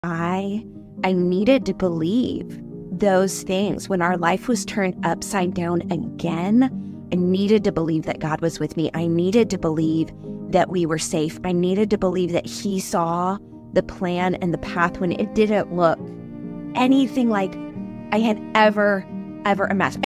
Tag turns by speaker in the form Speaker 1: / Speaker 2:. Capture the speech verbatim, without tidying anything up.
Speaker 1: I I needed to believe those things. When our life was turned upside down again, I needed to believe that God was with me. I needed to believe that we were safe. I needed to believe that He saw the plan and the path when it didn't look anything like I had ever, ever imagined.